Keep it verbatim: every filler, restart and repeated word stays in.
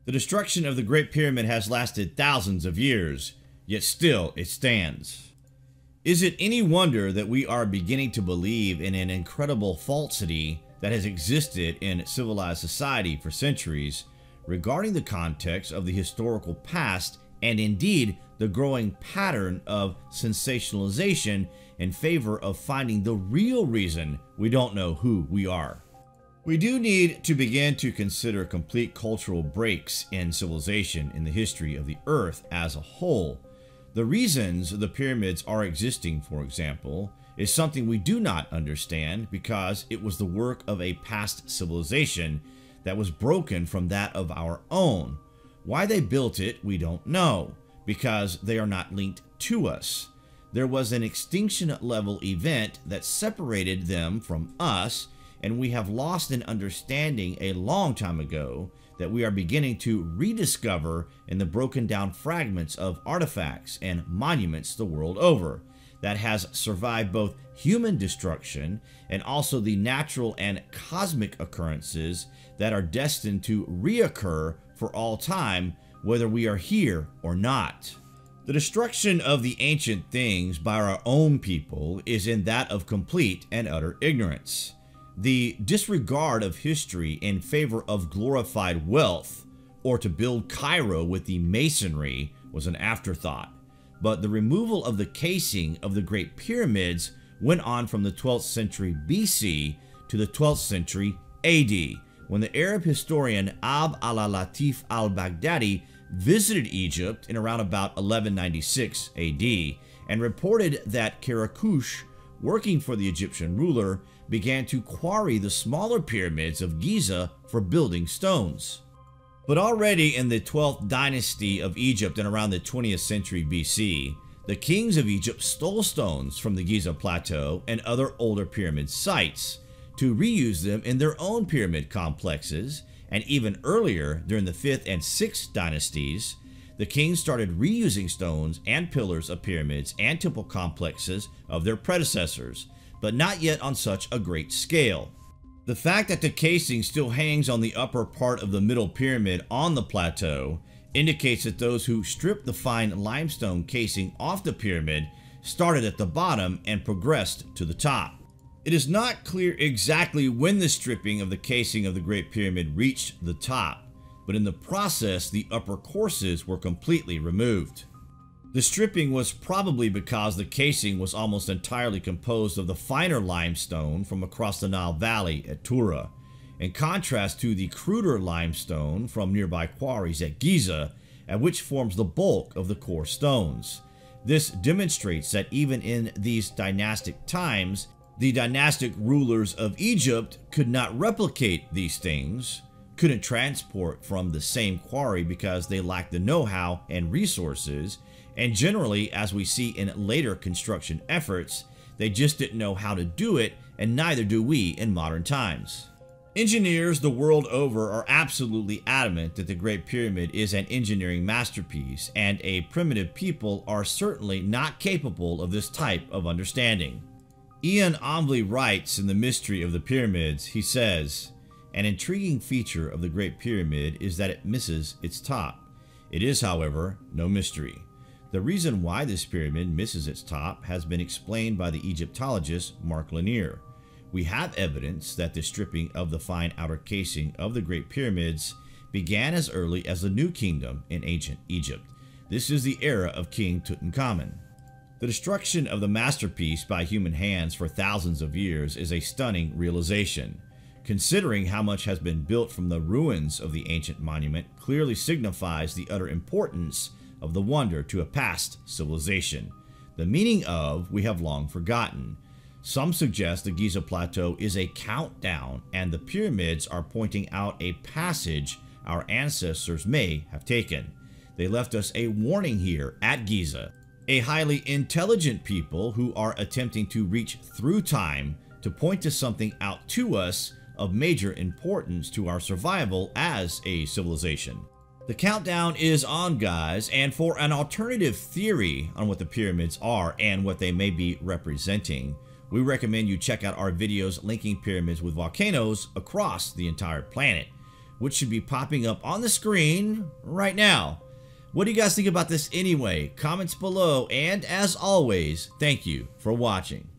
The destruction of the Great Pyramid has lasted thousands of years, yet still it stands. Is it any wonder that we are beginning to believe in an incredible falsity that has existed in civilized society for centuries regarding the context of the historical past and indeed the growing pattern of sensationalization in favor of finding the real reason we don't know who we are? We do need to begin to consider complete cultural breaks in civilization in the history of the Earth as a whole. The reasons the pyramids are existing, for example, is something we do not understand because it was the work of a past civilization that was broken from that of our own. Why they built it, we don't know, because they are not linked to us. There was an extinction level event that separated them from us, and we have lost an understanding a long time ago that we are beginning to rediscover in the broken down fragments of artifacts and monuments the world over, that has survived both human destruction and also the natural and cosmic occurrences that are destined to reoccur for all time, whether we are here or not. The destruction of the ancient things by our own people is in that of complete and utter ignorance. The disregard of history in favor of glorified wealth, or to build Cairo with the masonry, was an afterthought. But the removal of the casing of the Great Pyramids went on from the twelfth century B C to the twelfth century A D, when the Arab historian al-Latif al-Baghdadi visited Egypt in around about eleven ninety-six A D and reported that Karakush, working for the Egyptian ruler, began to quarry the smaller pyramids of Giza for building stones. But already in the twelfth dynasty of Egypt and around the twentieth century B C, the kings of Egypt stole stones from the Giza plateau and other older pyramid sites to reuse them in their own pyramid complexes, and even earlier, during the fifth and sixth dynasties, the kings started reusing stones and pillars of pyramids and temple complexes of their predecessors, but not yet on such a great scale. The fact that the casing still hangs on the upper part of the middle pyramid on the plateau indicates that those who stripped the fine limestone casing off the pyramid started at the bottom and progressed to the top. It is not clear exactly when the stripping of the casing of the Great Pyramid reached the top, but in the process the upper courses were completely removed. The stripping was probably because the casing was almost entirely composed of the finer limestone from across the Nile Valley at Tura, in contrast to the cruder limestone from nearby quarries at Giza, and which forms the bulk of the core stones. This demonstrates that even in these dynastic times, the dynastic rulers of Egypt could not replicate these things, couldn't transport from the same quarry because they lacked the know-how and resources, and generally, as we see in later construction efforts, they just didn't know how to do it, and neither do we in modern times. Engineers the world over are absolutely adamant that the Great Pyramid is an engineering masterpiece, and a primitive people are certainly not capable of this type of understanding. Ian Ombley writes in The Mystery of the Pyramids, he says, "An intriguing feature of the Great Pyramid is that it misses its top. It is, however, no mystery. The reason why this pyramid misses its top has been explained by the Egyptologist Mark Lanier. We have evidence that the stripping of the fine outer casing of the Great Pyramids began as early as the New Kingdom in ancient Egypt. This is the era of King Tut. The destruction of the masterpiece by human hands for thousands of years is a stunning realization. Considering how much has been built from the ruins of the ancient monument clearly signifies the utter importance of the wonder to a past civilization, the meaning of we have long forgotten. Some suggest the Giza Plateau is a countdown and the pyramids are pointing out a passage our ancestors may have taken. They left us a warning here at Giza, a highly intelligent people who are attempting to reach through time to point to something out to us of major importance to our survival as a civilization. The countdown is on, guys, and for an alternative theory on what the pyramids are and what they may be representing, we recommend you check out our videos linking pyramids with volcanoes across the entire planet. which should be popping up on the screen right now. What do you guys think about this anyway? Comments below, and as always, thank you for watching.